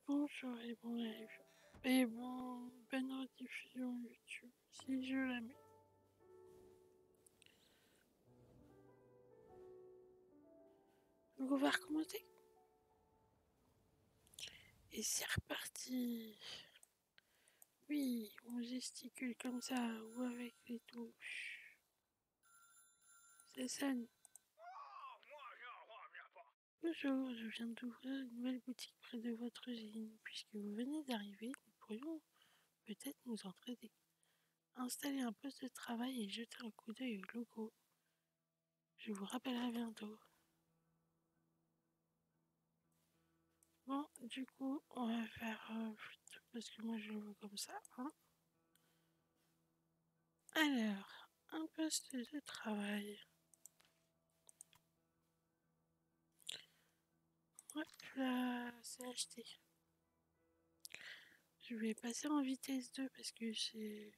Bonjour et bon live. Et bon, bonne rediffusion YouTube, si je la mets. Donc on va recommencer. Et c'est reparti. Oui, on gesticule comme ça, ou avec les touches. C'est ça. Bonjour, je viens d'ouvrir une nouvelle boutique près de votre usine. Puisque vous venez d'arriver, nous pourrions peut-être nous entraider. Installer un poste de travail et jeter un coup d'œil au logo. Je vous rappellerai bientôt. Bon, du coup, on va faire... parce que moi je le veux comme ça. Hein. Alors, un poste de travail. Hop là, c'est acheté. Je vais passer en vitesse 2 parce que c'est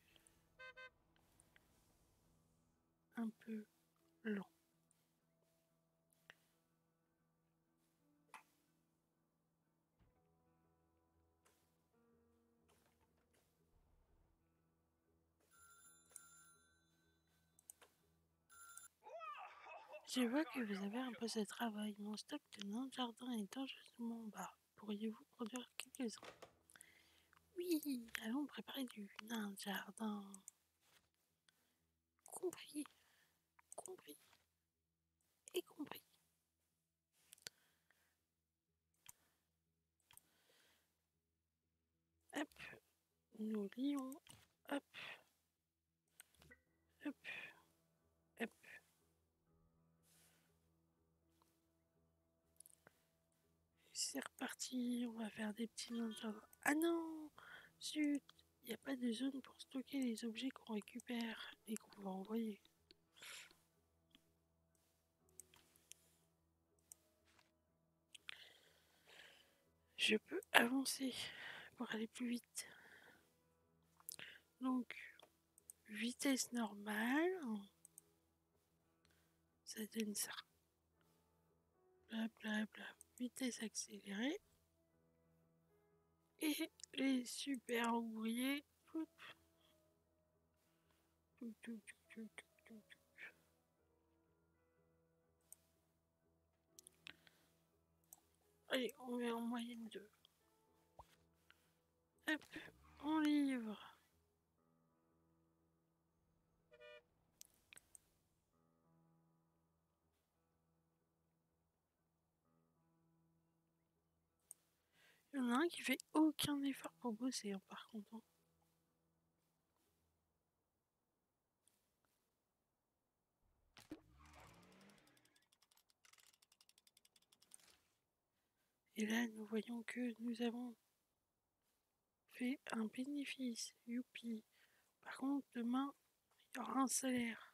un peu lent. Je vois que vous avez un poste de travail. Mon stock de nains de jardin est dangereusement bas. Pourriez-vous produire quelques-uns? Oui, allons préparer du nain de jardin. Compris, compris et compris. Hop, nous lions. Hop, hop, hop. C'est reparti, on va faire des petits nains de jardin. Ah non, zut, il n'y a pas de zone pour stocker les objets qu'on récupère et qu'on va envoyer. Je peux avancer pour aller plus vite. Donc, vitesse normale, ça donne ça. Bla bla bla. Vitesse accélérée. Et les super ouvriers. Allez, on met en moyenne 2. Hop, on livre. Il y en a un qui fait aucun effort pour bosser, hein, par contre. Hein. Et là, nous voyons que nous avons fait un bénéfice. Youpi. Par contre, demain, il y aura un salaire.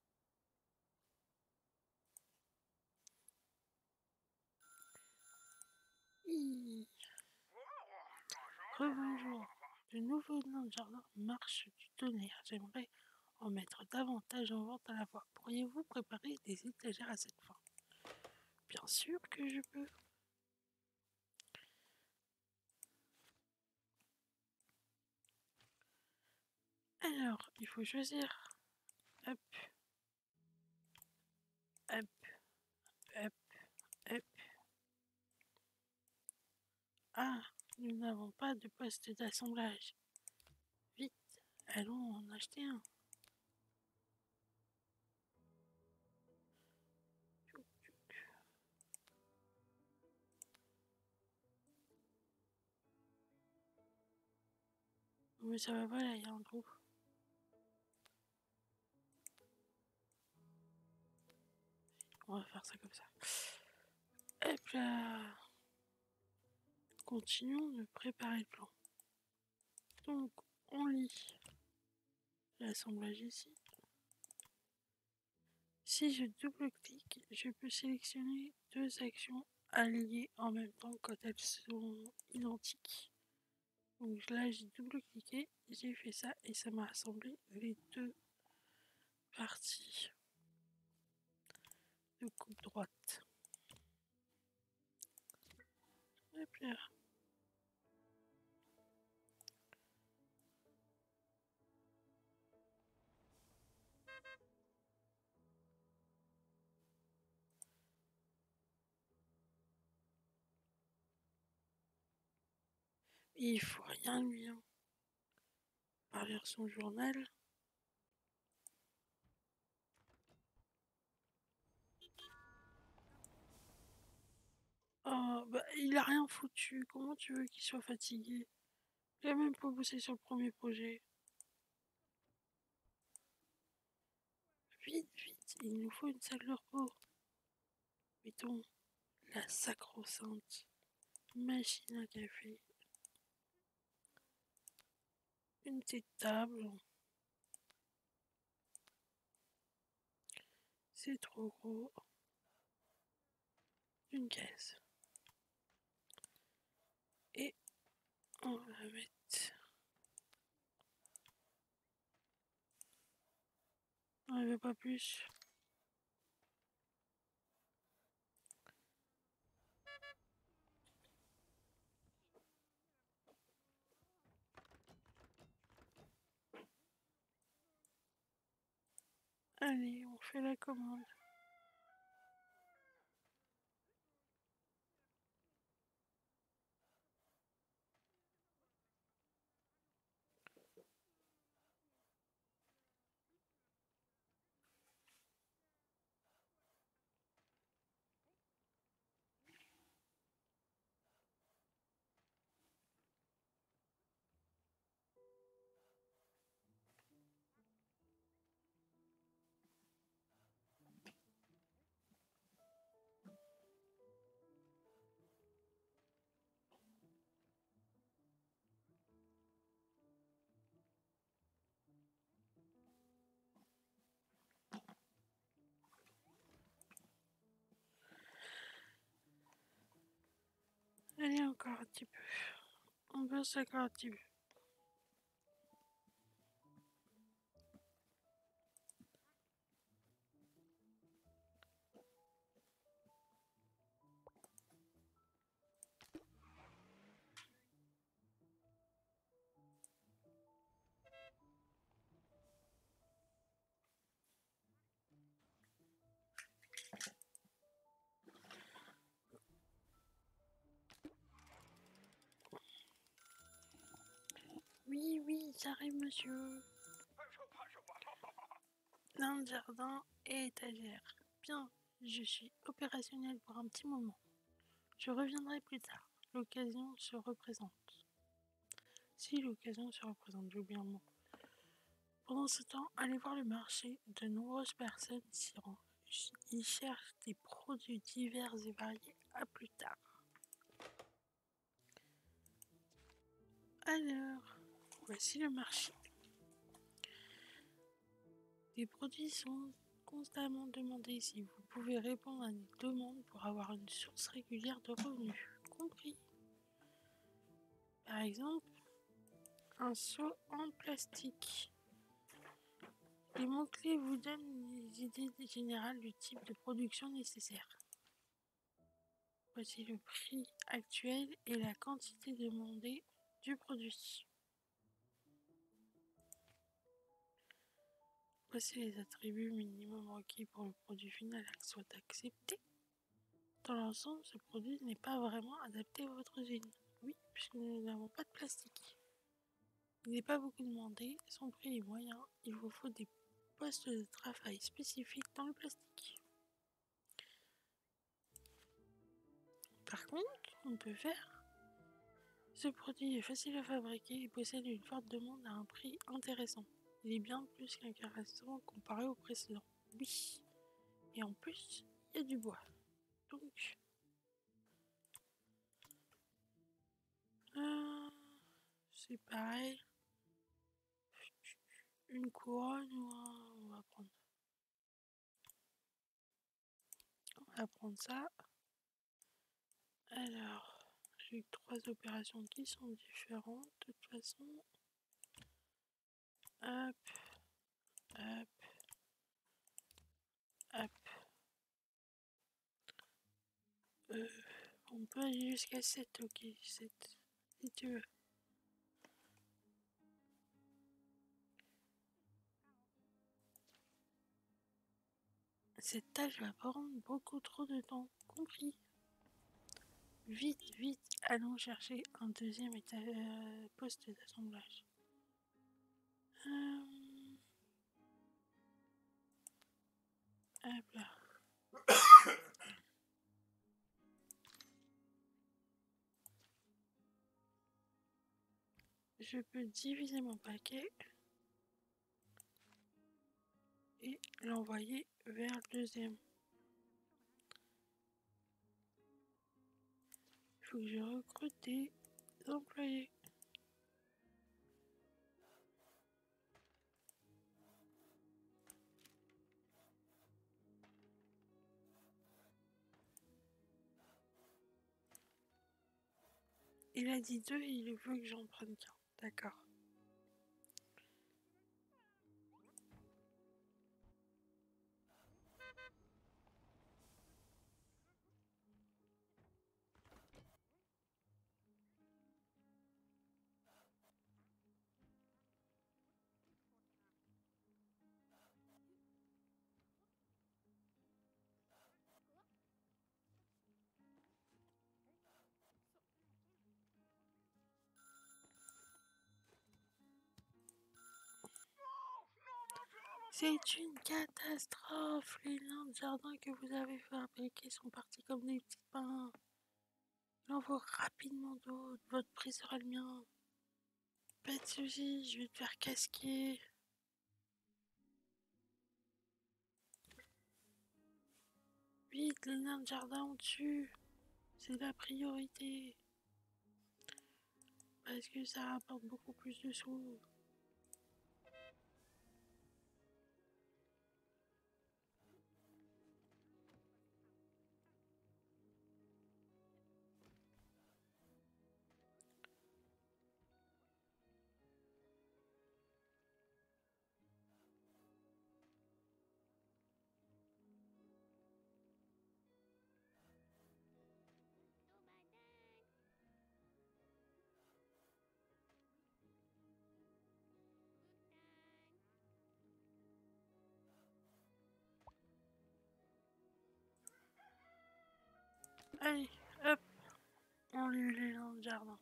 Rebonjour. Le nouveau nain de jardin marche du tonnerre. J'aimerais en mettre davantage en vente à la fois. Pourriez-vous préparer des étagères à cette fin? Bien sûr que je peux. Alors, il faut choisir. Hop. Hop. Hop. Hop. Ah, nous n'avons pas de poste d'assemblage. Vite, allons en acheter un. Mais ça va pas là, il y a un trou. On va faire ça comme ça. Hop là. Continuons de préparer le plan. Donc, on lit l'assemblage ici. Si je double-clique, je peux sélectionner deux actions alliées en même temps quand elles sont identiques. Donc là, j'ai double-cliqué, j'ai fait ça et ça m'a assemblé les deux parties de coupe droite. Hop là. Et il faut rien lui, hein. Par lire son journal. Oh, bah, il a rien foutu. Comment tu veux qu'il soit fatigué? Il a même pas bossé sur le premier projet. Vite, vite, il nous faut une salle de repos. Mettons la sacro-sainte machine à café. Une petite table. C'est trop gros. Une caisse. Et on va mettre... On ne veut pas plus. Allez, on fait la commande. Allez, encore un petit peu. On bosse encore un petit peu. Oui, oui, j'arrive, monsieur. L'un jardin et étagère. Bien, je suis opérationnel pour un petit moment. Je reviendrai plus tard. L'occasion se représente. Si l'occasion se représente, j'ai oublié un mot. Pendant ce temps, allez voir le marché. De nombreuses personnes s'y rendent. Ils cherchent des produits divers et variés. À plus tard. Alors, voici le marché. Les produits sont constamment demandés ici. Vous pouvez répondre à des demandes pour avoir une source régulière de revenus. Compris. Par exemple, un seau en plastique. Les mots-clés vous donnent des idées générales du type de production nécessaire. Voici le prix actuel et la quantité demandée du produit. Voici les attributs minimum requis pour le produit final qui soit accepté. Dans l'ensemble, ce produit n'est pas vraiment adapté à votre usine. Oui, puisque nous n'avons pas de plastique. Il n'est pas beaucoup demandé, son prix est moyen, il vous faut des postes de travail spécifiques dans le plastique. Par contre, on peut faire. Ce produit est facile à fabriquer et possède une forte demande à un prix intéressant. Il est bien plus qu'intéressant comparé au précédent. Oui. Et en plus, il y a du bois. Donc, c'est pareil. Une couronne ou on va prendre. On va prendre ça. Alors, j'ai 3 opérations qui sont différentes de toute façon. Hop, hop, hop. On peut aller jusqu'à 7, ok, 7, si tu veux. Cette tâche va prendre beaucoup trop de temps, compris. Vite, vite, allons chercher un deuxième poste d'assemblage. Hop là. Je peux diviser mon paquet et l'envoyer vers le deuxième. Il faut que je recrute des employés. Il a dit 2 et il veut que j'en prenne qu'un. D'accord. C'est une catastrophe. Les nains de jardin que vous avez fabriqués sont partis comme des petits pains. Il en faut rapidement d'autres. Votre prix sera le mien. Pas de soucis, je vais te faire casquer. Vite, les nains de jardin au-dessus. C'est la priorité. Parce que ça rapporte beaucoup plus de sous. Allez, hop, on lui les nains de jardin.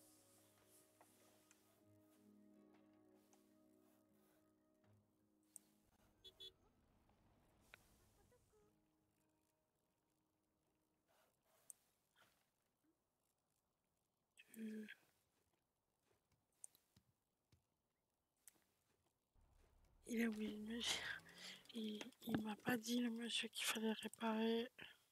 Il a oublié de me dire. Il m'a pas dit le monsieur qu'il fallait réparer.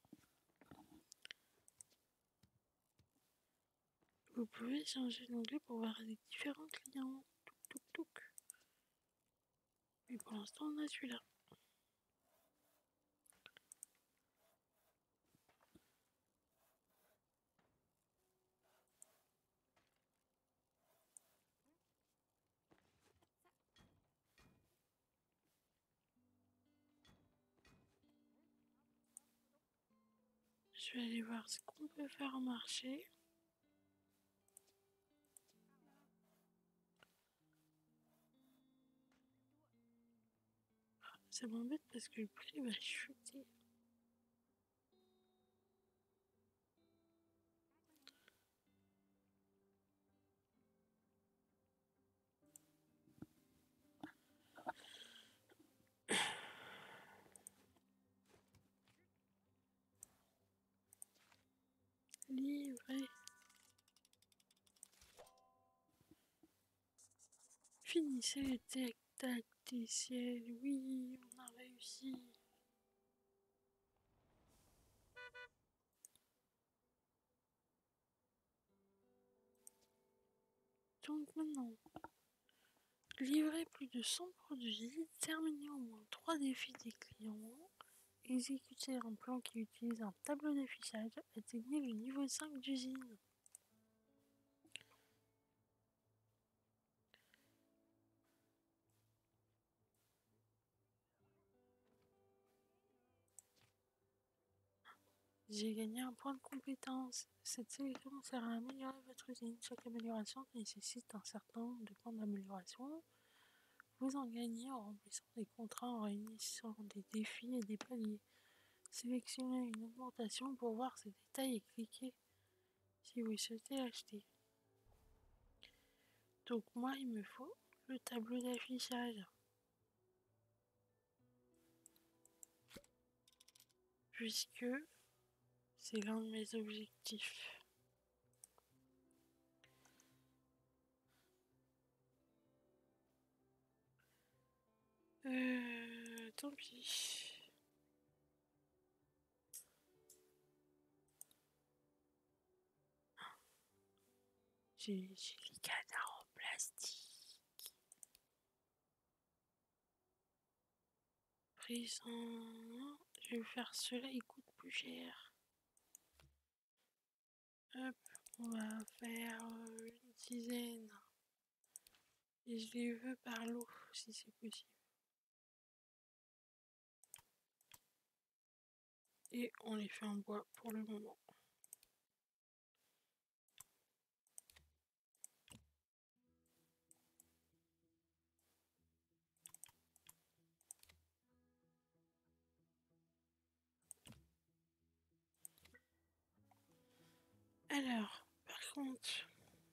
Vous pouvez changer d'onglet pour voir les différents clients. Touc touc touc. Mais pour l'instant on a celui-là. Je vais aller voir ce qu'on peut faire marcher. Ça m'embête parce que le prix va chuter. Livré. Finissez les tacticiels. Oui, on a réussi. Donc maintenant, livrer plus de 100 produits, terminer au moins 3 défis des clients, exécuter un plan qui utilise un tableau d'affichage, atteignez le niveau 5 d'usine. J'ai gagné un point de compétence. Cette sélection sert à améliorer votre usine. Chaque amélioration nécessite un certain nombre de points d'amélioration. Vous en gagnez en remplissant des contrats, en réunissant des défis et des paliers. Sélectionnez une augmentation pour voir ces détails et cliquez si vous souhaitez l'acheter. Donc moi, il me faut le tableau d'affichage. Puisque c'est l'un de mes objectifs. Tant pis. J'ai les canards en plastique. Présent. Je vais faire cela, il coûte plus cher. Hop, on va faire une dizaine. Et je les veux par lot, si c'est possible. Et on les fait en bois pour le moment. Alors, par contre...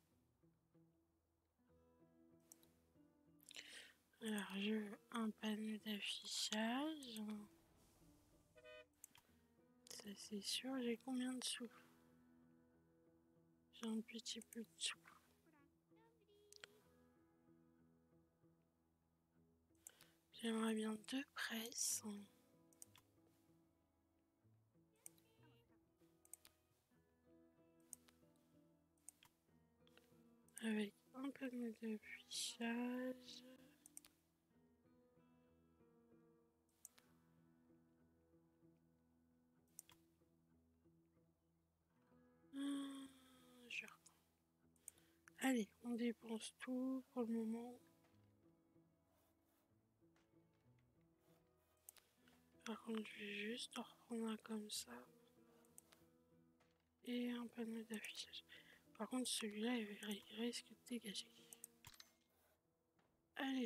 Alors, je veux un panneau d'affichage. Ça, c'est sûr. J'ai combien de sous? J'ai un petit peu de sous. J'aimerais bien 2 presses. Avec un panneau d'affichage. Je... Allez, on dépense tout pour le moment. Par contre, je vais juste en reprendre un comme ça. Et un panneau d'affichage. Par contre, celui-là, il risque de dégager. Allez.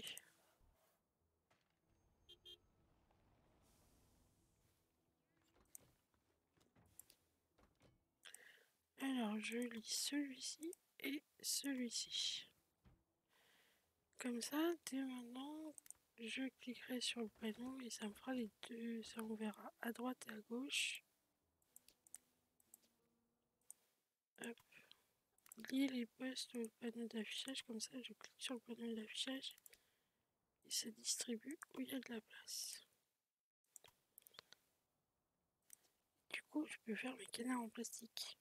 Alors, je lis celui-ci et celui-ci. Comme ça, dès maintenant, je cliquerai sur le panneau et ça me fera les deux. Ça, on verra à droite et à gauche. Hop. Lier les postes au panneau d'affichage. Comme ça, je clique sur le panneau d'affichage et ça distribue où il y a de la place. Du coup, je peux faire mes canards en plastique.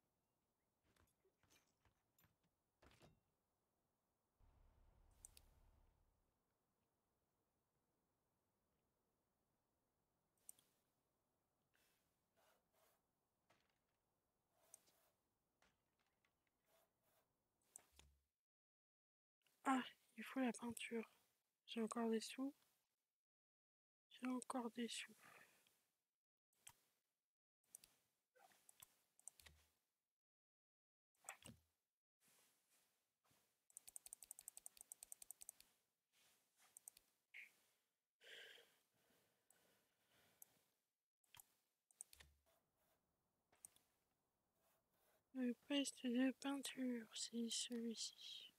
Ah, il faut la peinture. J'ai encore des sous. J'ai encore des sous. Le poste de peinture, c'est celui-ci.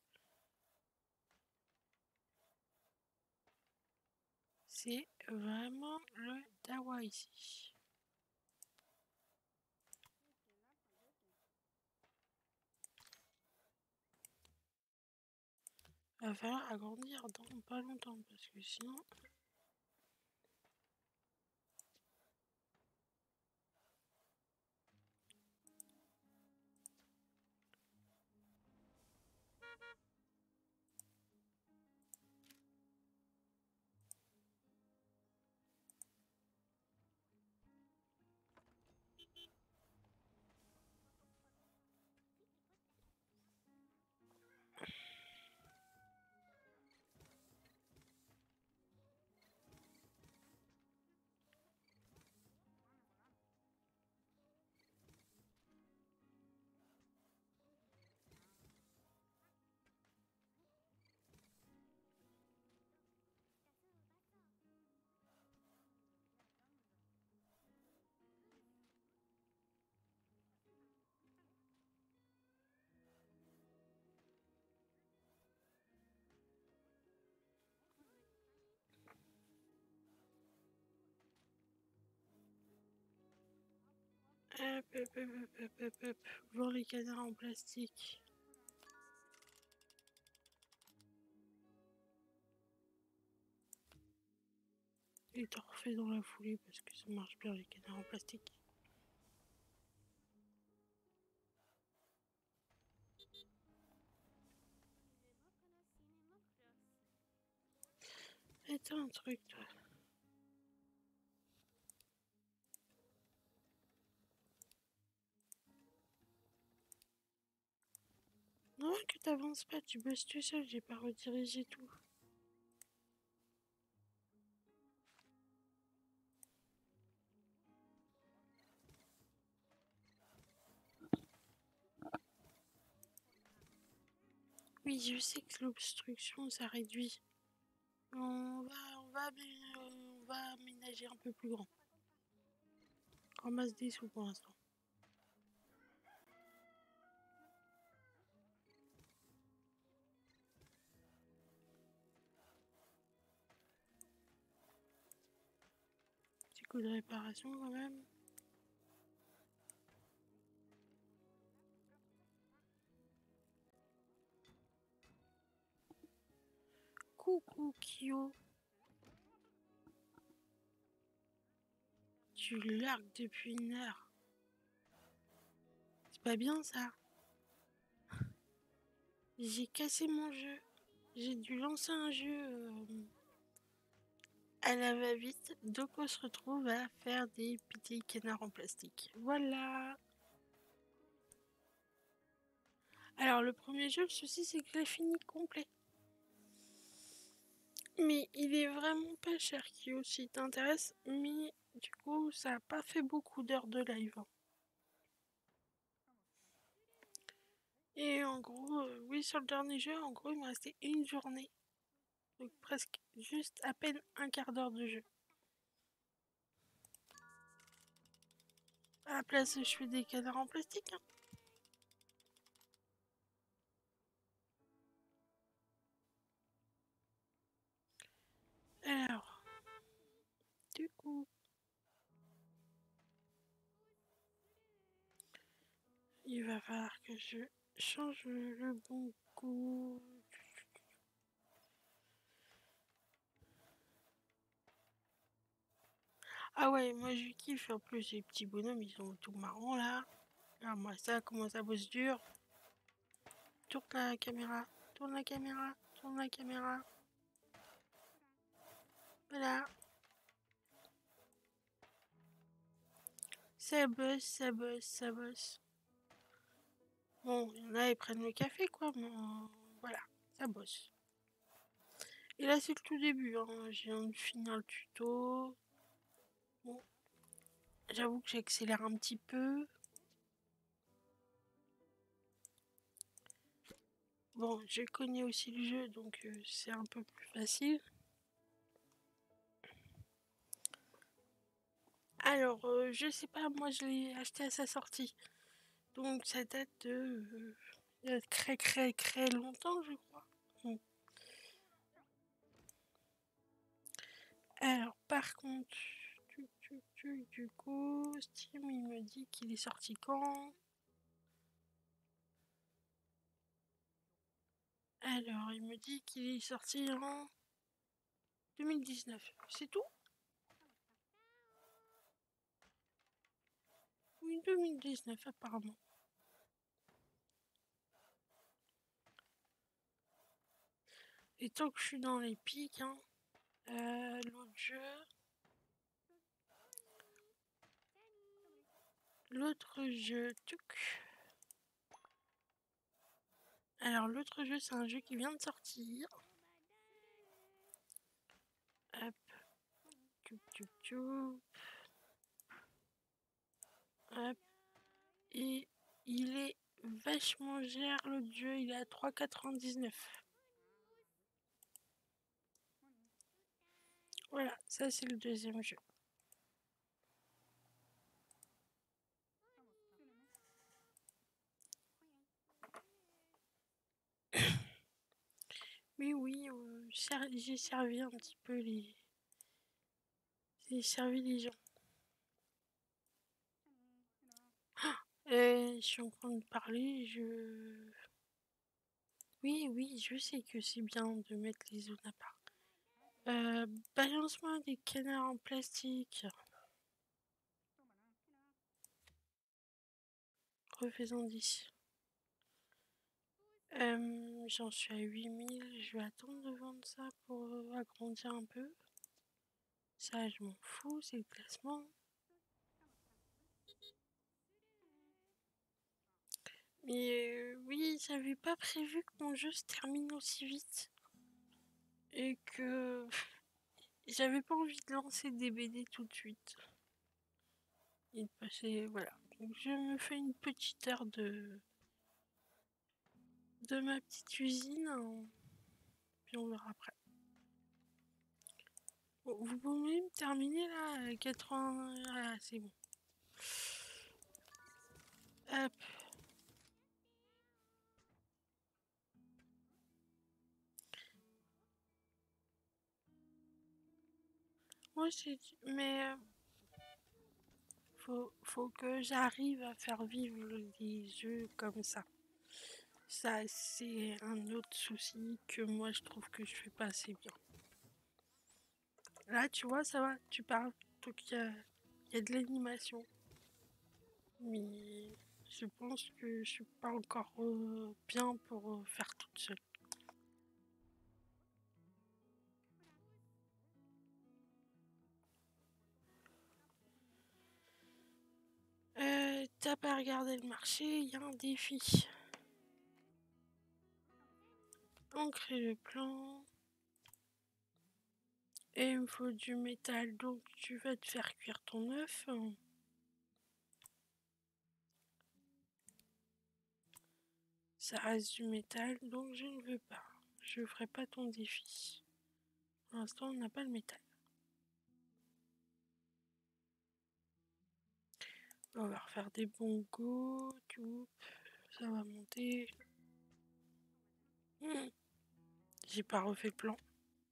C'est vraiment le dawa ici. Va falloir agrandir dans pas longtemps parce que sinon... Hop. Voir les canards en plastique. Et t'en refais dans la foulée parce que ça marche bien les canards en plastique. Et t'as un truc toi. Non que t'avances pas, tu bosses tout seul, j'ai pas redirigé tout. Oui, je sais que l'obstruction ça réduit. On va aménager un peu plus grand. Ramasse des sous pour l'instant. Petit coup de réparation quand même. Coucou Kyo. Tu largues depuis une heure. C'est pas bien ça. J'ai cassé mon jeu. J'ai dû lancer un jeu à la va-vite. Donc on se retrouve à faire des petits canards en plastique. Voilà. Alors le premier jeu, le souci c'est que je l'ai fini complet. Mais il est vraiment pas cher Kyo si t'intéresse. Mais du coup ça a pas fait beaucoup d'heures de live. Et en gros, oui sur le dernier jeu, en gros il me restait une journée. Donc presque juste à peine un quart d'heure de jeu. À la place, je fais des canards en plastique. Hein. Alors, du coup, il va falloir que je change le bon coup. Ah ouais, moi je kiffe. En plus, les petits bonhommes, ils sont tout marrons là. Regarde-moi ça, comment ça bosse dur. Tourne la caméra, tourne la caméra, tourne la caméra. Voilà. Ça bosse, ça bosse, ça bosse. Bon, il y en a, ils prennent le café quoi, mais voilà, ça bosse. Et là, c'est le tout début. Hein. Je viens de finir le tuto. Bon, j'avoue que j'accélère un petit peu. Bon, je connais aussi le jeu, donc c'est un peu plus facile. Alors, je sais pas, moi je l'ai acheté à sa sortie. Donc ça date de très longtemps, je crois. Bon. Alors, par contre, du coup, Steam, il me dit qu'il est sorti quand? Alors, il me dit qu'il est sorti en 2019. C'est tout? Oui, 2019 apparemment. Et tant que je suis dans les pics, hein, l'autre jeu... L'autre jeu... Alors, l'autre jeu, c'est un jeu qui vient de sortir. Hop. Hop. Et il est vachement cher, l'autre jeu. Il est à 3,99. Voilà, ça c'est le deuxième jeu. Mais oui, j'ai servi un petit peu les... J'ai servi les gens. Je suis en train de parler, Oui, je sais que c'est bien de mettre les zones à part. Balance-moi des canards en plastique. Refais-en 10. J'en suis à 8000. Je vais attendre de vendre ça pour agrandir un peu. Ça, je m'en fous, c'est le classement. Mais oui, j'avais pas prévu que mon jeu se termine aussi vite. Et que j'avais pas envie de lancer des BD tout de suite. Et de passer, voilà. Donc je me fais une petite heure de ma petite usine. Puis on verra après. Bon, vous pouvez me terminer là, 80... Ah, c'est bon. Hop. Moi, mais faut que j'arrive à faire vivre les jeux comme ça. Ça, c'est un autre souci que moi, je trouve que je fais pas assez bien. Là, tu vois, ça va, tu parles. Donc, il y a de l'animation. Mais je pense que je suis pas encore bien pour faire toute seule. T'as pas regardé le marché, il y a un défi. On crée le plan. Et il me faut du métal, donc tu vas te faire cuire ton œuf. Ça reste du métal, donc je ne veux pas. Je ferai pas ton défi. Pour l'instant, on n'a pas le métal. On va refaire des bongos, tout. Ça va monter. J'ai pas refait le plan.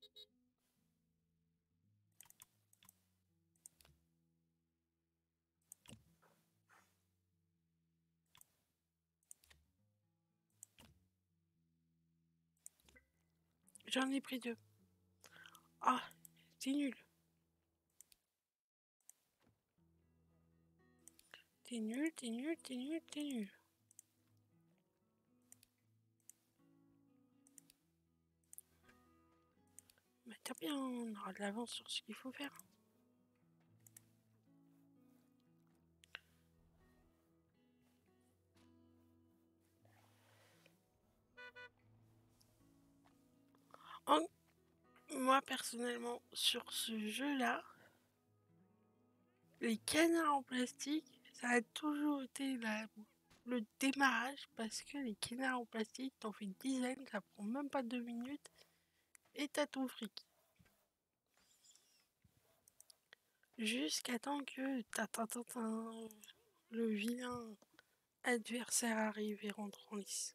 J'en ai pris deux. Ah, t'es nul. T'es nul, t'es nul, t'es nul, t'es nul. Mais t'as bien, on aura de l'avance sur ce qu'il faut faire. Moi, personnellement, sur ce jeu-là, les canards en plastique, ça a toujours été le démarrage parce que les canards en plastique, t'en fais une dizaine, ça prend même pas 2 minutes et t'as ton fric. Jusqu'à temps que le vilain adversaire arrive et rentre en lice.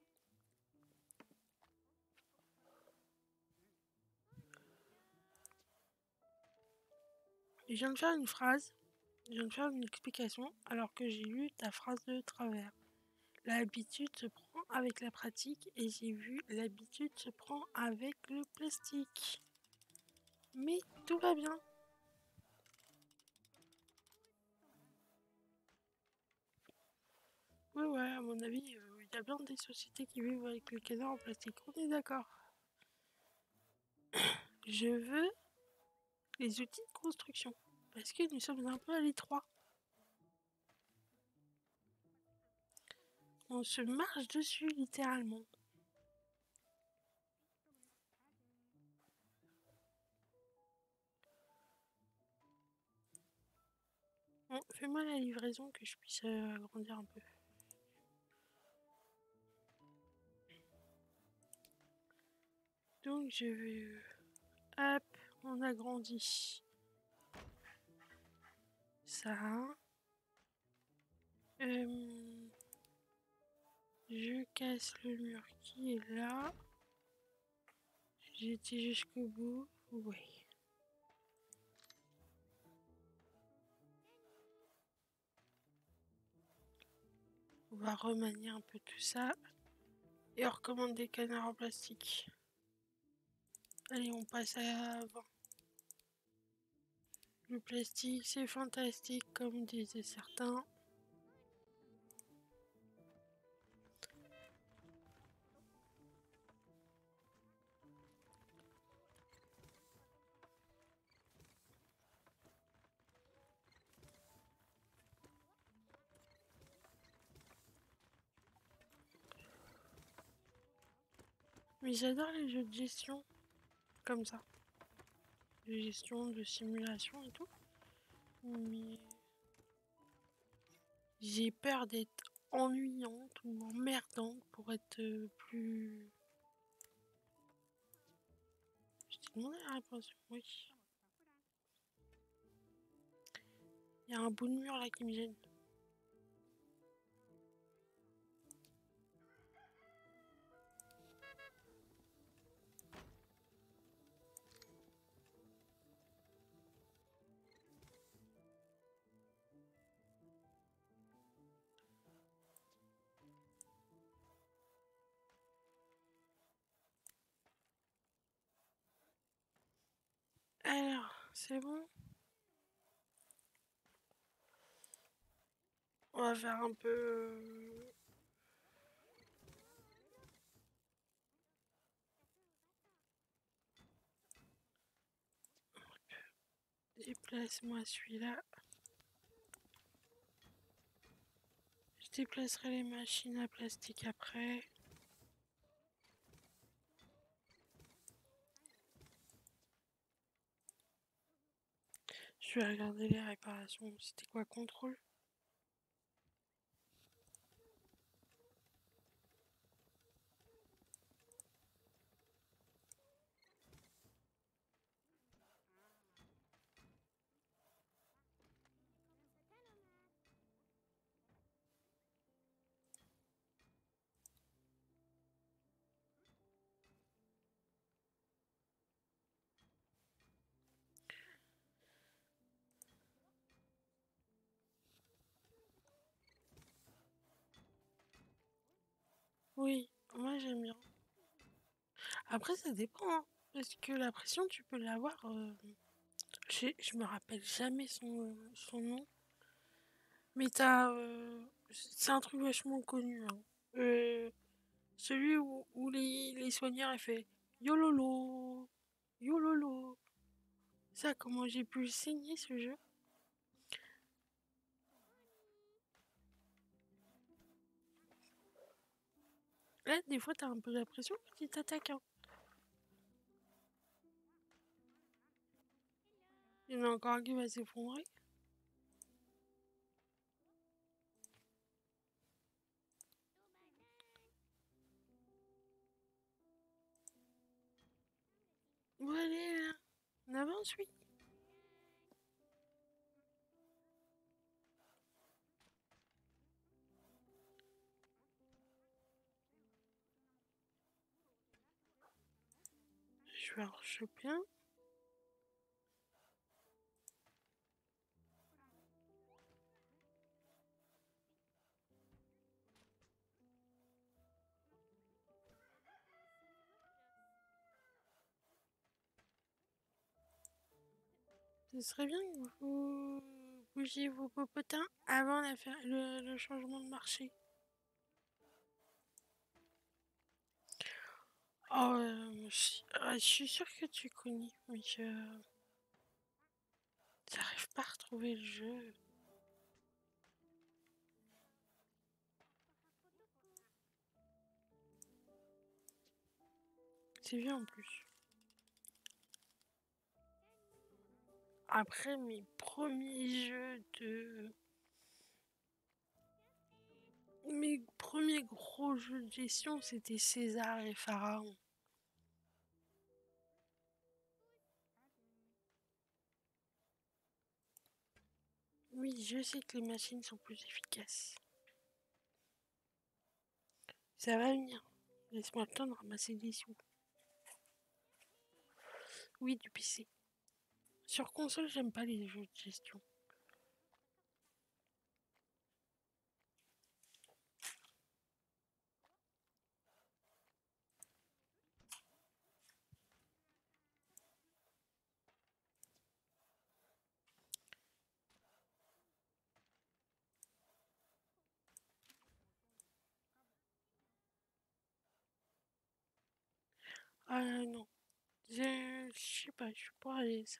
Je viens de faire une phrase, je viens de faire une explication alors que j'ai lu ta phrase de travers. L'habitude se prend avec la pratique et j'ai vu l'habitude se prend avec le plastique. Mais tout va bien. Oui, ouais, à mon avis, il y a bien des sociétés qui vivent avec le canard en plastique. On est d'accord. Je veux les outils de construction. Parce que nous sommes un peu à l'étroit. On se marche dessus, littéralement. Bon, fais-moi la livraison que je puisse agrandir un peu. Donc, je vais... hop, on agrandit ça. Je casse le mur qui est là. J'ai été jusqu'au bout. Ouais. On va remanier un peu tout ça. Et on recommande des canards en plastique. Allez, on passe à 20. Le plastique, c'est fantastique, comme disaient certains. Mais j'adore les jeux de gestion, comme ça. De gestion, de simulation et tout. Mais j'ai peur d'être ennuyante ou emmerdante pour être plus... Je t'ai demandé la réponse, oui. Il y a un bout de mur là qui me gêne. Alors, c'est bon. On va faire un peu... Déplace-moi celui-là. Je déplacerai les machines à plastique après. Je vais regarder les réparations. C'était quoi, contrôle? Oui, moi j'aime bien. Après, ça dépend, hein, parce que la pression, tu peux l'avoir. Je me rappelle jamais son nom. Mais t'as. C'est un truc vachement connu, hein. Euh, Celui où les soigneurs ils fait Yololo, Yololo. Ça, comment j'ai pu le saigner ce jeu? Là, des fois, t'as un peu l'impression que tu t'attaques, hein. Il y en a encore un qui va s'effondrer. Bon, allez, là. On avance, oui. Je vais en choper un. Ce serait bien que vous bougiez vos popotins avant le changement de marché. Oh, je suis sûre que tu connais, mais j'arrive pas à retrouver le jeu. C'est vieux en plus. Après mes premiers jeux de... Mes premiers gros jeux de gestion, c'était César et Pharaon. Oui, je sais que les machines sont plus efficaces. Ça va venir. Laisse-moi le temps de ramasser des sous. Oui, du PC. Sur console, j'aime pas les jeux de gestion. Ah non. Je sais pas, je suis pas à l'aise.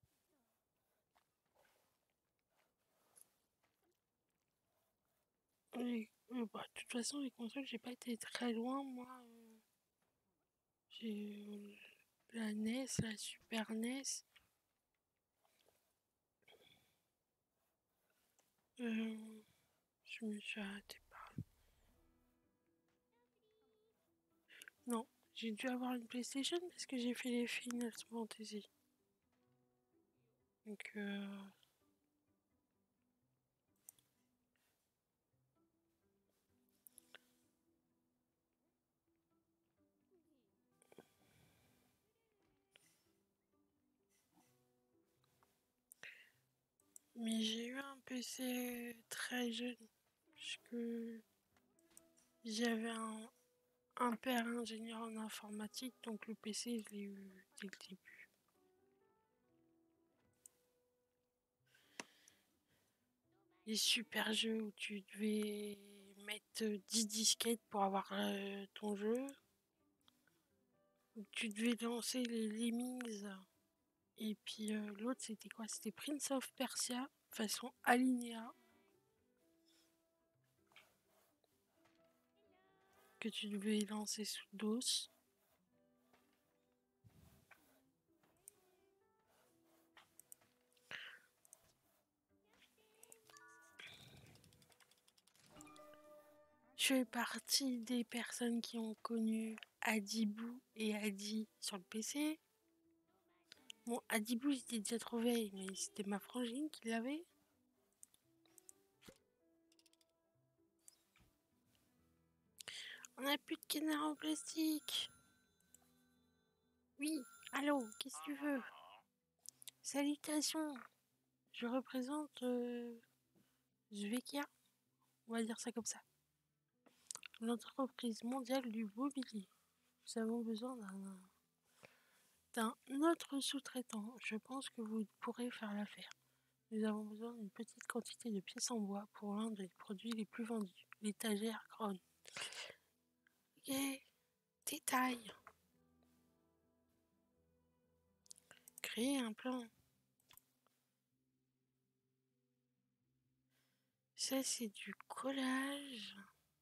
Bah, de toute façon, les consoles, j'ai pas été très loin. Moi, j'ai la NES, la Super NES. Je me suis arrêtée par... Non, j'ai dû avoir une PlayStation parce que j'ai fait les Final Fantasy. Donc, mais j'ai eu un PC très jeune. Parce que j'avais un père ingénieur en informatique, donc le PC, je l'ai eu dès le début. Les super jeux où tu devais mettre 10 disquettes pour avoir ton jeu. Où tu devais lancer les Lemmings. Et puis l'autre, c'était quoi? C'était Prince of Persia, façon alinéa. Que tu devais lancer sous DOS. Je fais partie des personnes qui ont connu Adibou et Adi sur le PC. Bon, Adibou, j'étais déjà trop vieille, mais c'était ma frangine qui l'avait. On n'a plus de canard en plastique. Oui, allô, qu'est-ce que tu veux? Salutations. Je représente Zvekia, on va dire ça comme ça. L'entreprise mondiale du mobilier. Nous avons besoin d'un autre sous-traitant. Je pense que vous pourrez faire l'affaire. Nous avons besoin d'une petite quantité de pièces en bois pour l'un des produits les plus vendus, l'étagère Crown. Ok, détail. Créer un plan. Ça, c'est du collage.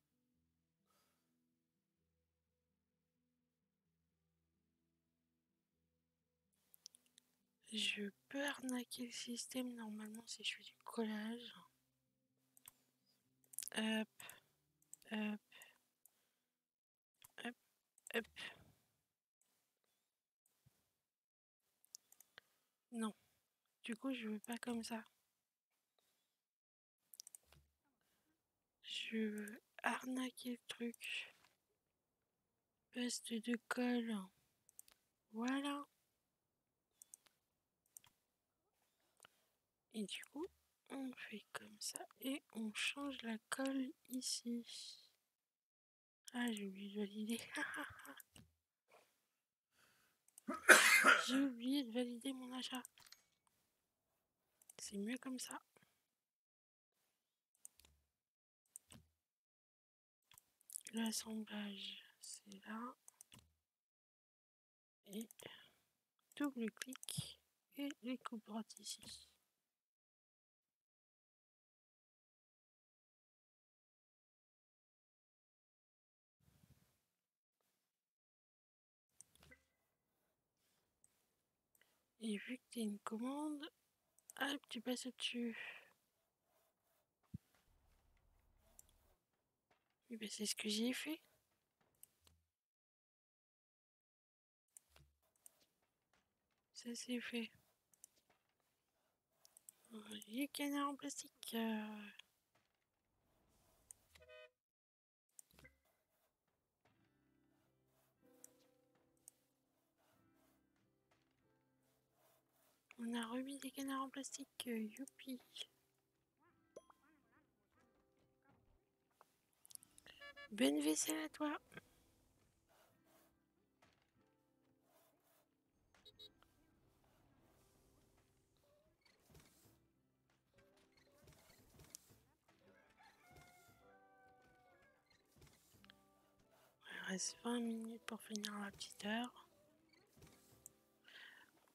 Je peux arnaquer le système normalement si je fais du collage. Hop, hop, hop, hop. Non, du coup, je veux pas comme ça. Je veux arnaquer le truc. Paste de colle. Voilà. Et du coup, on fait comme ça et on change la colle ici. Ah, j'ai oublié de valider. J'ai oublié de valider mon achat. C'est mieux comme ça. L'assemblage, c'est là. Et double clic et les coupes droites ici. Et vu que tu as une commande, hop, tu passes au-dessus. Et ben c'est ce que j'ai fait. Ça c'est fait. Les canards en plastique. On a remis des canards en plastique. Youpi. Bonne vaisselle à toi. Il reste 20 minutes pour finir la petite heure.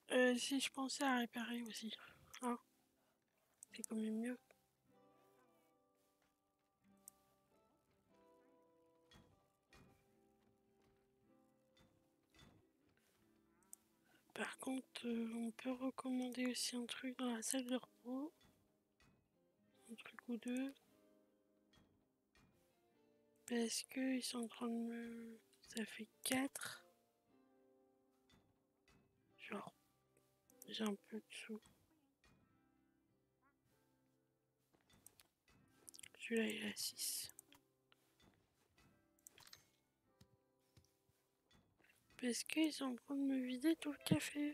Si je pensais à réparer aussi. Hein, c'est quand même mieux. Par contre, on peut recommander aussi un truc dans la salle de repos. Un truc ou deux. Parce que ils sont en train de me... Ça fait 4. Genre, j'ai un peu de sous. Celui-là, il est à 6. Parce qu'ils sont en train de me vider tout le café.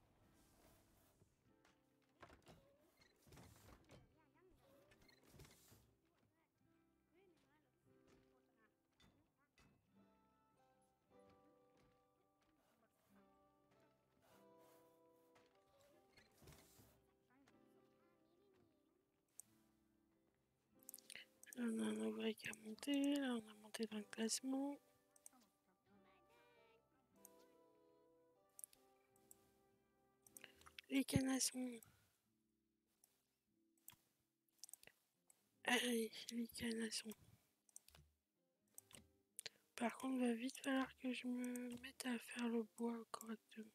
Là, on a un ouvrier qui a monté. Là, on a monté dans le classement. Les canassons. Allez, les canassons. Par contre, il va vite falloir que je me mette à faire le bois correctement.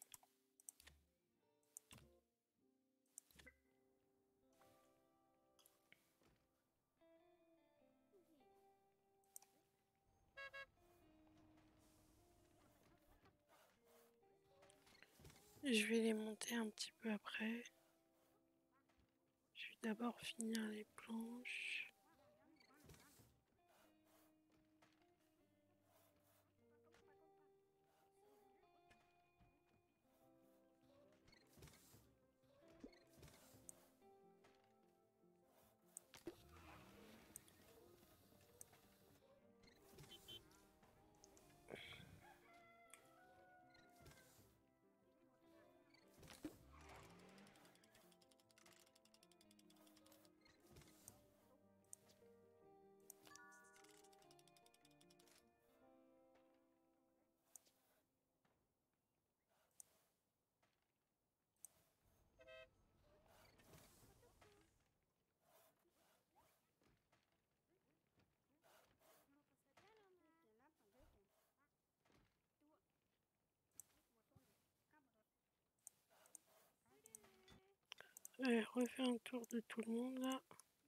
Je vais les monter un petit peu après. Je vais d'abord finir les planches. Refais un tour de tout le monde là.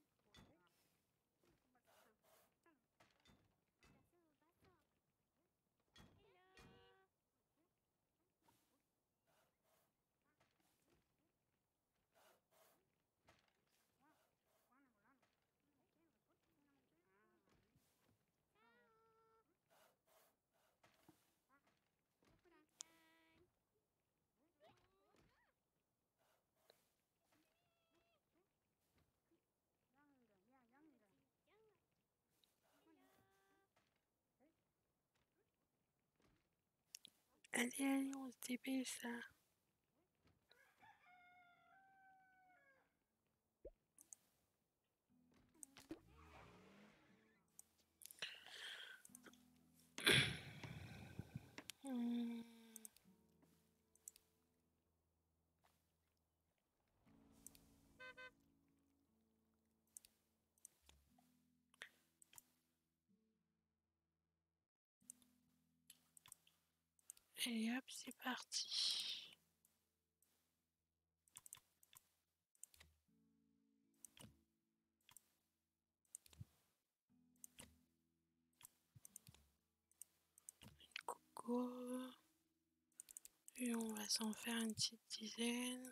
Allez, allez, on se dépêche là. Hmm. Et hop, c'est parti. Coco. Et on va s'en faire une petite dizaine.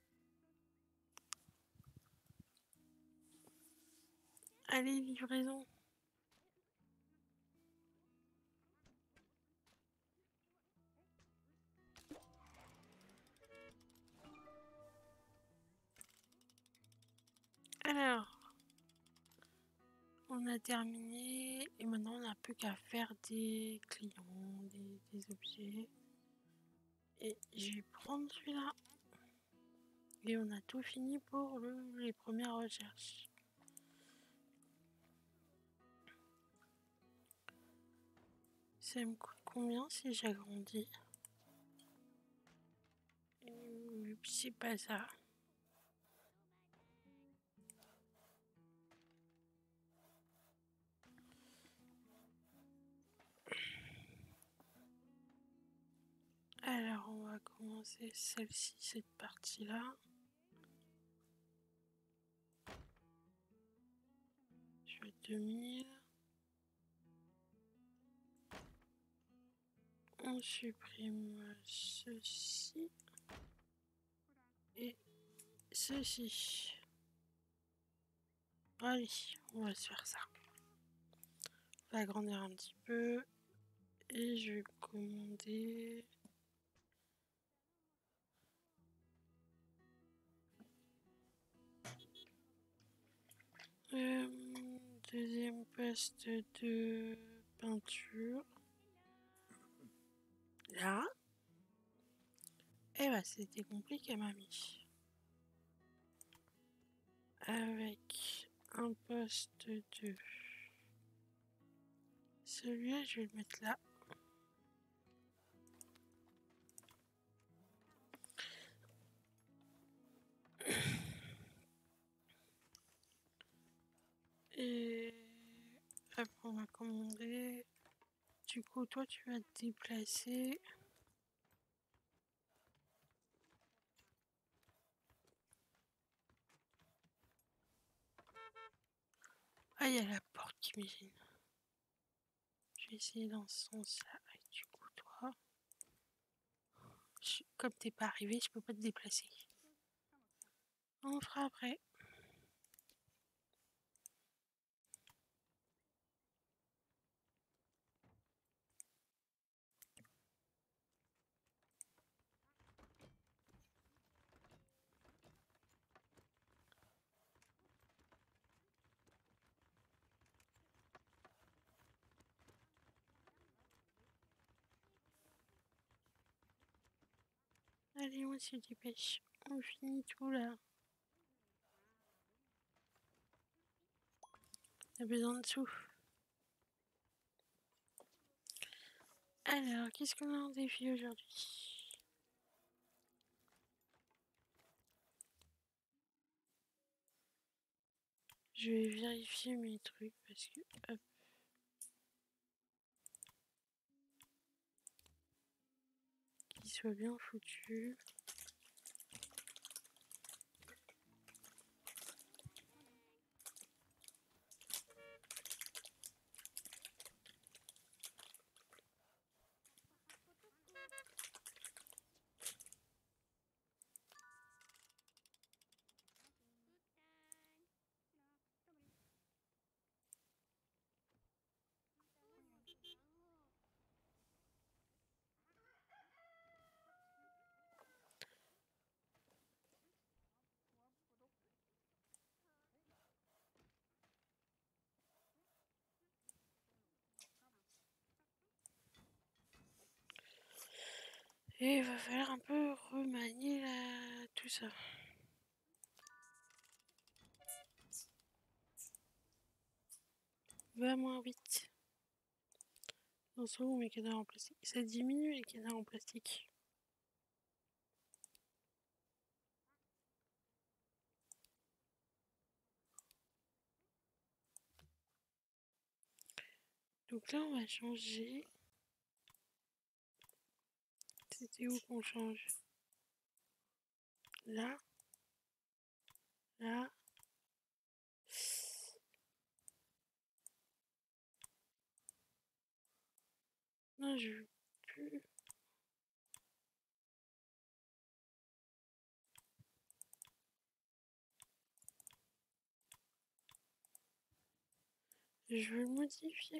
Allez, livraison. Alors, on a terminé et maintenant on n'a plus qu'à faire des clients, des objets. Et je vais prendre celui-là. Et on a tout fini pour les premières recherches. Ça me coûte combien si j'agrandis? c'est pas ça. Alors, on va commencer celle-ci, cette partie-là. Je vais 2000. On supprime ceci et ceci. Allez, on va se faire ça. On va agrandir un petit peu et je vais commander. Deuxième poste de peinture. Là. Eh bah c'était compliqué, mamie. Avec un poste de... Celui-là, je vais le mettre là. Et après, on va commander. Du coup, toi, tu vas te déplacer. Ah, il y a la porte qui me gêne. Je vais essayer dans ce sens-là. Et du coup, toi, comme t'es pas arrivé, je peux pas te déplacer. On fera après. Allez, on se dépêche. On finit tout là. On a besoin de sous. Alors, qu'est-ce qu'on a en défi aujourd'hui? Je vais vérifier mes trucs parce que... Hop. Qu'ils soient bien foutus. Et il va falloir un peu remanier tout ça. Va moins vite. Dans ce moment, mes canards en plastique. Ça diminue les canards en plastique. Donc là, on va changer. C'était où qu'on change? Là. Là. Non, je veux plus. Je veux le modifier.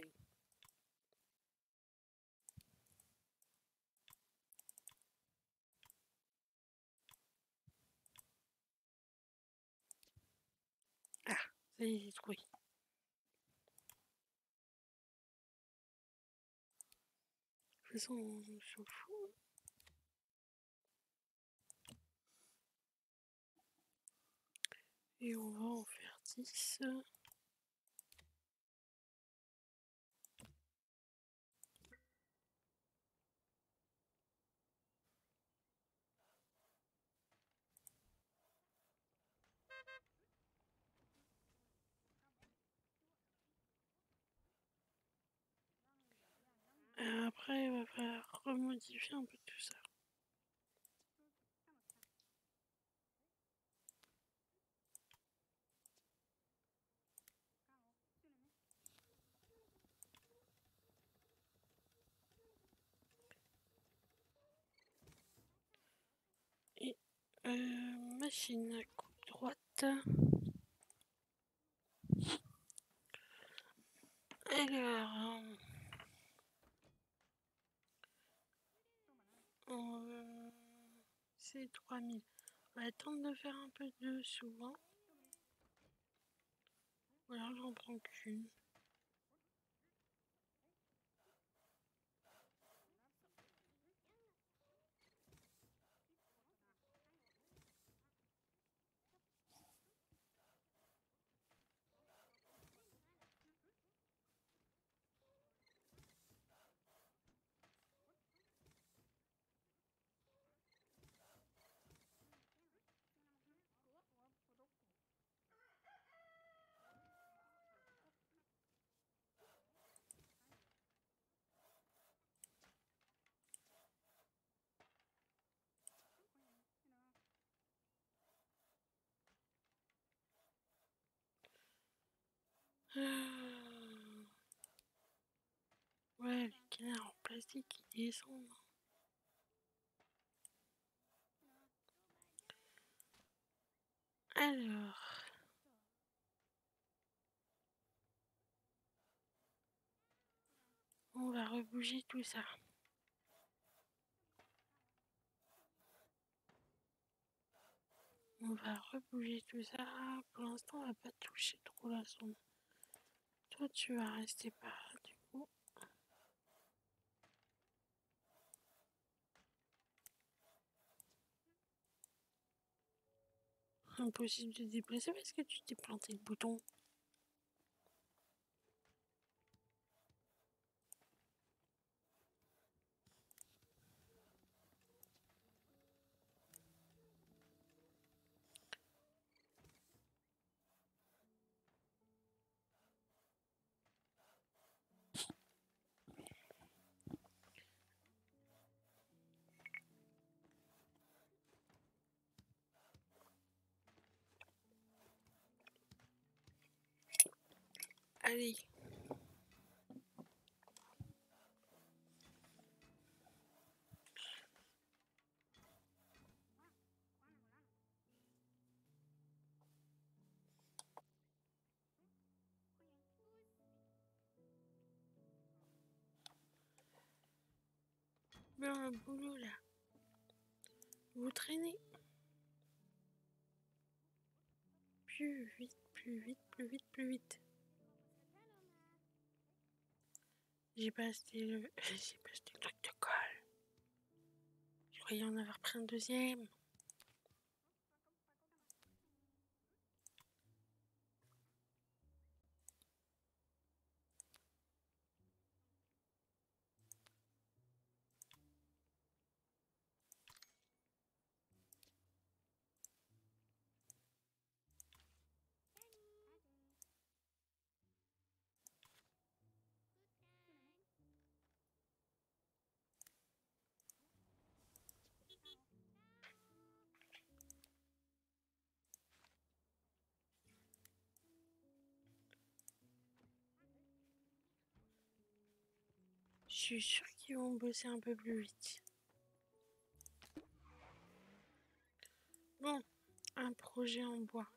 Ah, ça y est, j'ai trouvé. De toute façon, on s'en fout. Et on va en faire 10. Après, il va falloir remodifier un peu tout ça. Et machine à coupe droite. Alors, c'est 3000. On va attendre de faire un peu de souvent. Ou alors j'en prends qu'une. Ouais, les canards en plastique, ils descendent. Alors, on va rebouger tout ça. On va rebouger tout ça. Pour l'instant, on va pas toucher trop la sonde. Toi, tu vas rester par là, du coup. Impossible de déplacer parce que tu t'es planté le bouton. Allez. Bien le boulot là. Vous traînez. Plus vite, plus vite, plus vite, plus vite. J'ai pas acheté le... J'ai pas acheté le truc de colle. Je croyais en avoir pris un deuxième. Je suis sûre qu'ils vont bosser un peu plus vite. Bon, un projet en bois.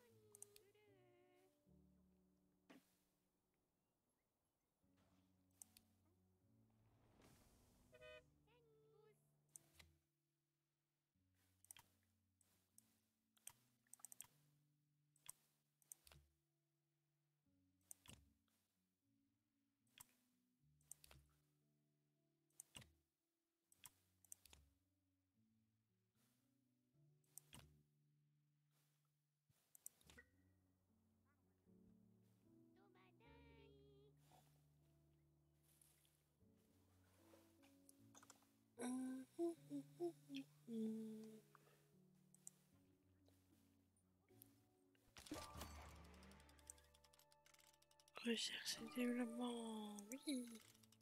Recherche et développement, oui.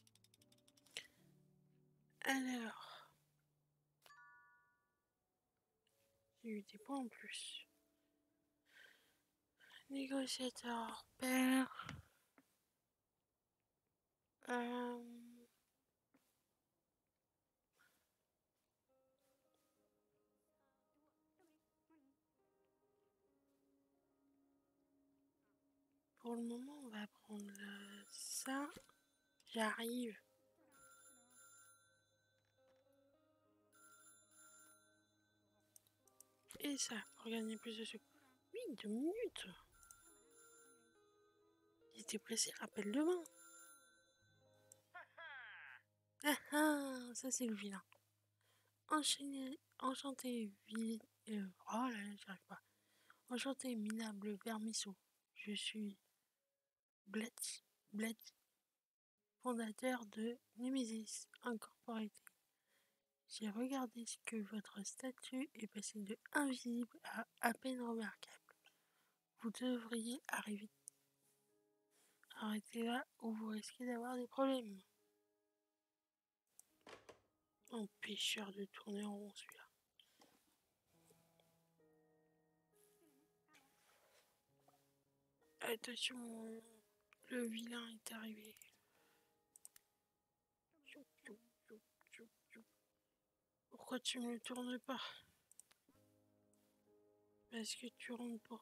Alors, j'ai eu des points en plus. Négociateur, père. Pour le moment, on va prendre ça. J'arrive. Et ça, pour gagner plus de sous. Oui, 2 minutes. Il était pressé, rappelle demain. Ah ah, ça c'est le vilain. Enchanté, oh là là, j'arrive pas. Enchanté, minable vermisseau. Je suis Bled, fondateur de Nemesis Incorporated. J'ai regardé ce que votre statut est passé de invisible à peine remarquable. Vous devriez arrêter là ou vous risquez d'avoir des problèmes. Empêcheur de tourner en rond celui-là. Attention, le vilain est arrivé. Pourquoi tu ne me tournes pas? Parce que tu rentres pas.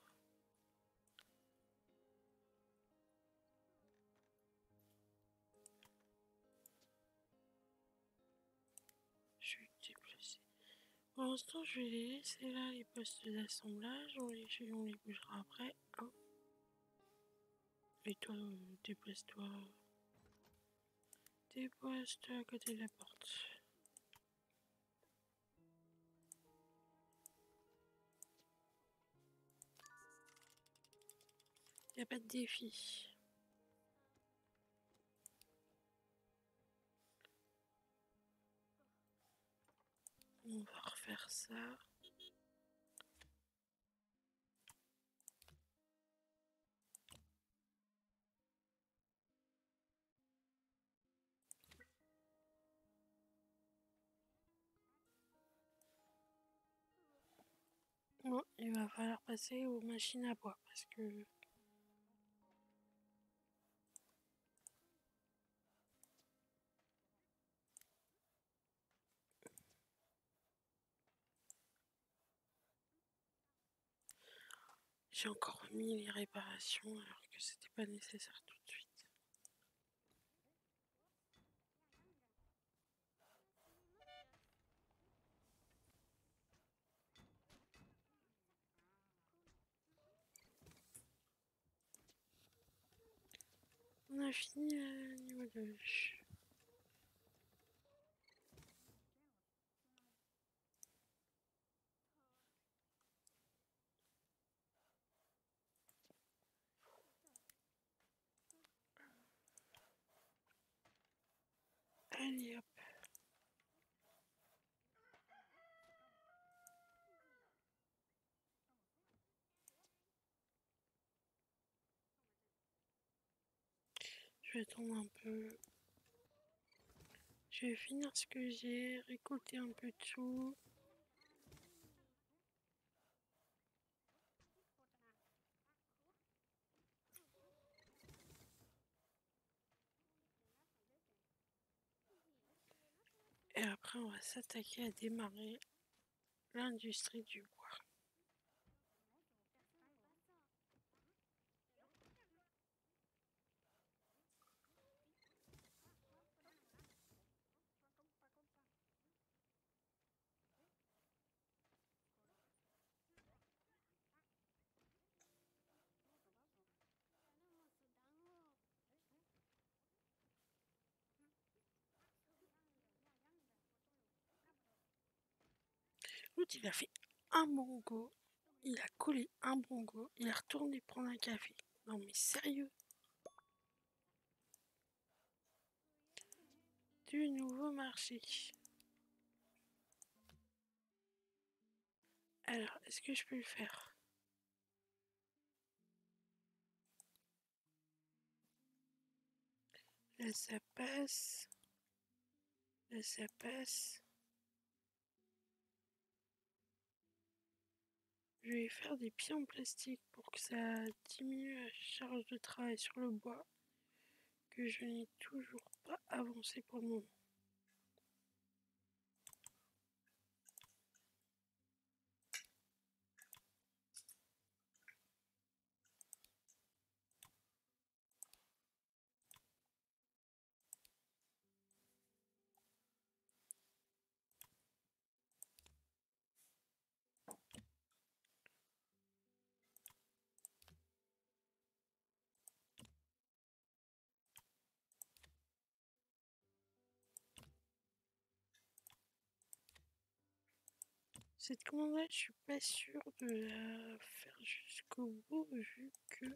Je vais te déplacer. Pour l'instant, je vais les laisser là, les postes d'assemblage. On les bougera après. Hein. Et toi, déplace-toi. Dépose-toi à côté de la porte. Y a pas de défi. On va refaire ça. Bon, il va falloir passer aux machines à bois parce que j'ai encore mis les réparations alors que c'était pas nécessaire tout de suite. On a fini le niveau 2. Allez hop. Je vais attendre un peu. Je vais finir ce que j'ai, récolter un peu de sous. Et après, on va s'attaquer à démarrer l'industrie du bois. L'autre, il a fait un bongo. Il a collé un bongo. Il est retourné prendre un café. Non mais sérieux? Du nouveau marché. Alors, est-ce que je peux le faire? Là, ça passe. Là, ça passe. Je vais faire des pieds en plastique pour que ça diminue la charge de travail sur le bois, que je n'ai toujours pas avancé pour le moment. Cette commande-là, je suis pas sûre de la faire jusqu'au bout vu que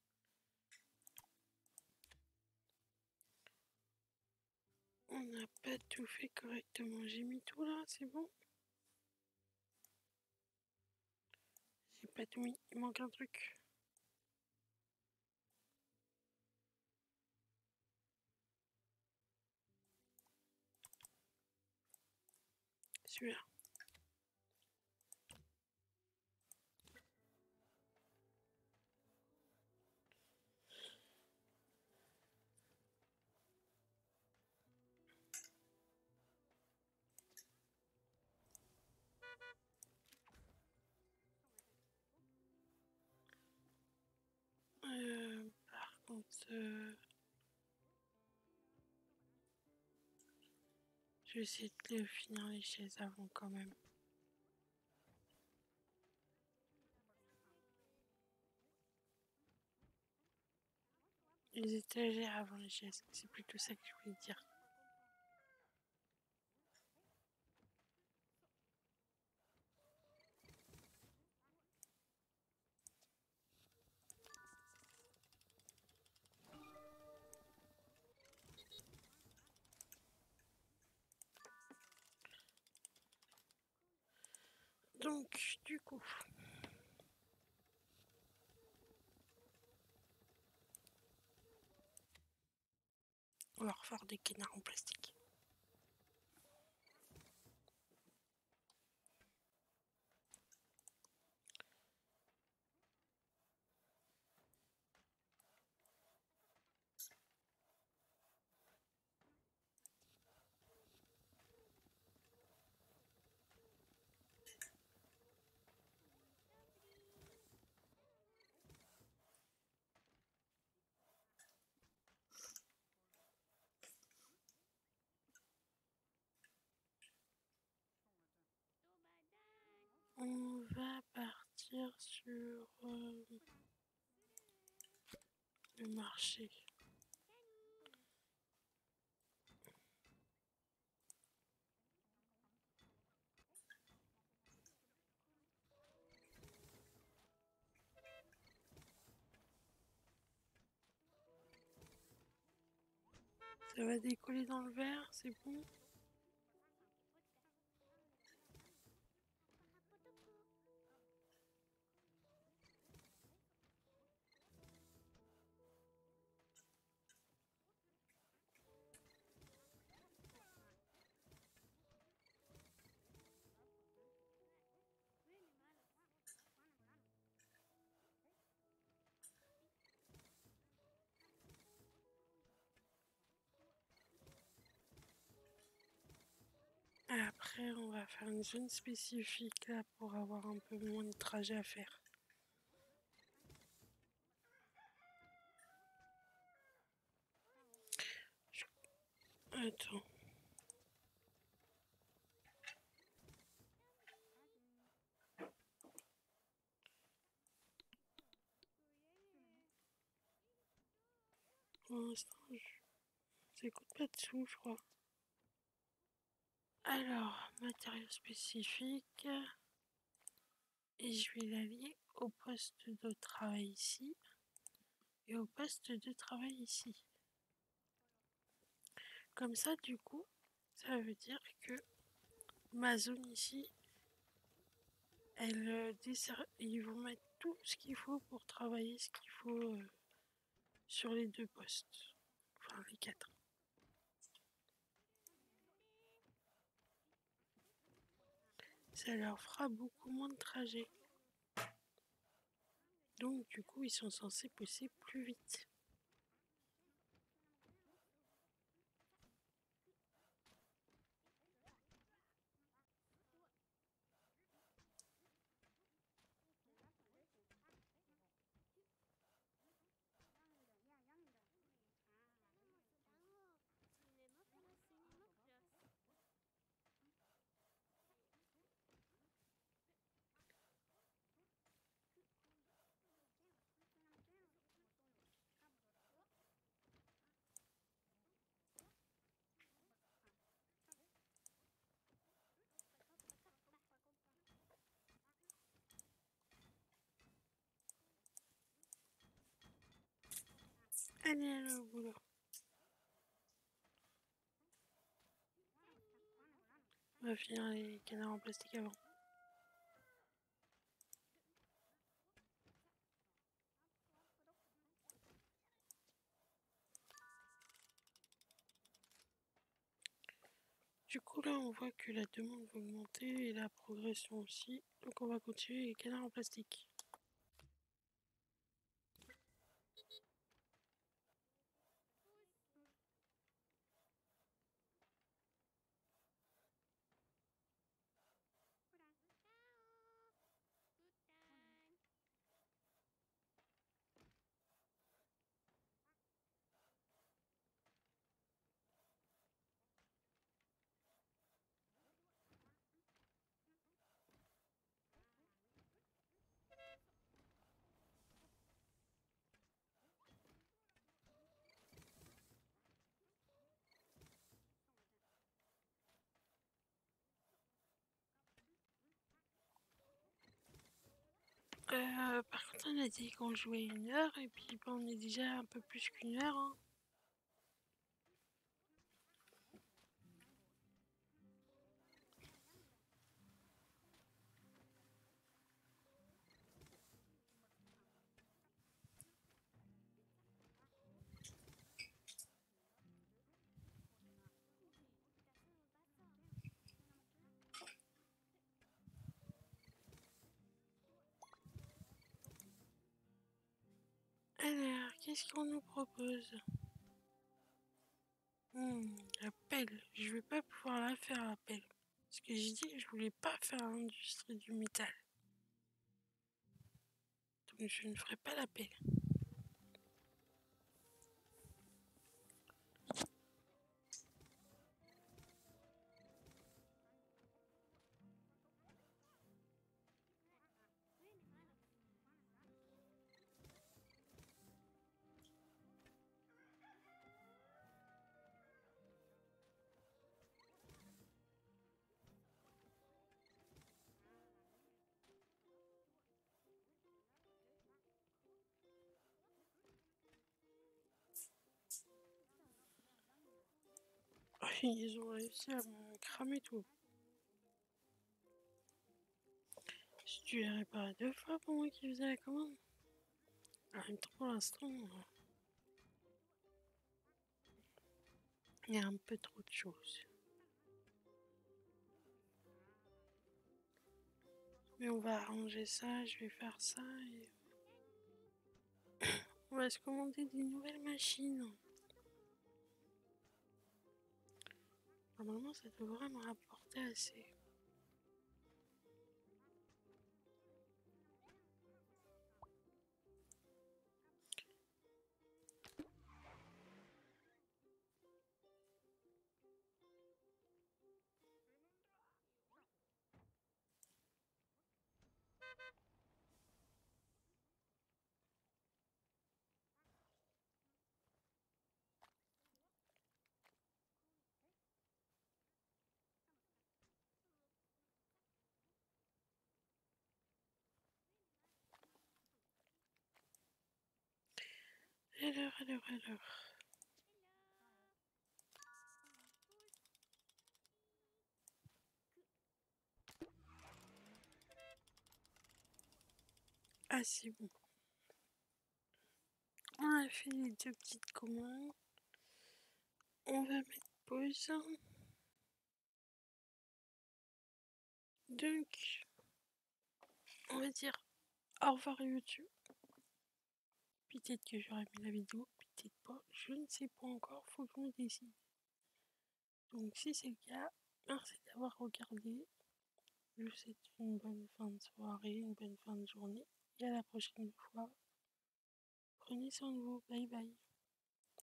on n'a pas tout fait correctement. J'ai mis tout là, c'est bon? J'ai pas tout mis, il manque un truc. Celui-là. Par contre, je vais essayer de finir les chaises avant quand même. Les étagères avant les chaises, c'est plutôt ça que je voulais dire. Donc, du coup, on va refaire des canards en plastique. On va partir sur le marché. Ça va décoller dans le verre, c'est bon. Après, on va faire une zone spécifique là pour avoir un peu moins de trajet à faire. Attends. Pour l'instant, ça coûte pas de sous, je crois. Alors, matériaux spécifiques. Et je vais l'allier au poste de travail ici et au poste de travail ici. Comme ça, du coup, ça veut dire que ma zone ici, ils vont mettre tout ce qu'il faut pour travailler ce qu'il faut sur les deux postes. Enfin, les 4. ça leur fera beaucoup moins de trajet. Donc du coup, ils sont censés pousser plus vite. Allez, allez au boulot. On va finir les canards en plastique avant. Du coup là on voit que la demande va augmenter et la progression aussi. Donc on va continuer les canards en plastique. Par contre on a dit qu'on jouait 1 heure et puis on est déjà un peu plus qu'1 heure. Hein. Alors, qu'est-ce qu'on nous propose? La pelle. Je vais pas pouvoir la faire la pelle. Parce que j'ai dit que je voulais pas faire l'industrie du métal. Donc je ne ferai pas la pelle. Ils ont réussi à me cramer tout. J'ai dû les réparer 2 fois pour moi qui faisais la commande. En même temps, pour l'instant, il y a un peu trop de choses. Mais on va arranger ça, je vais faire ça et on va se commander des nouvelles machines. Normalement, ça devrait me rapporter assez. Alors. Ah, c'est bon. On a fait les 2 petites commandes. On va mettre pause. Donc, on va dire au revoir YouTube. Peut-être que j'aurai aimé la vidéo, peut-être pas. Je ne sais pas encore, faut que je me décide. Donc, si c'est le cas, merci d'avoir regardé. Je vous souhaite une bonne fin de soirée, une bonne fin de journée. Et à la prochaine fois. Prenez soin de vous. Bye bye.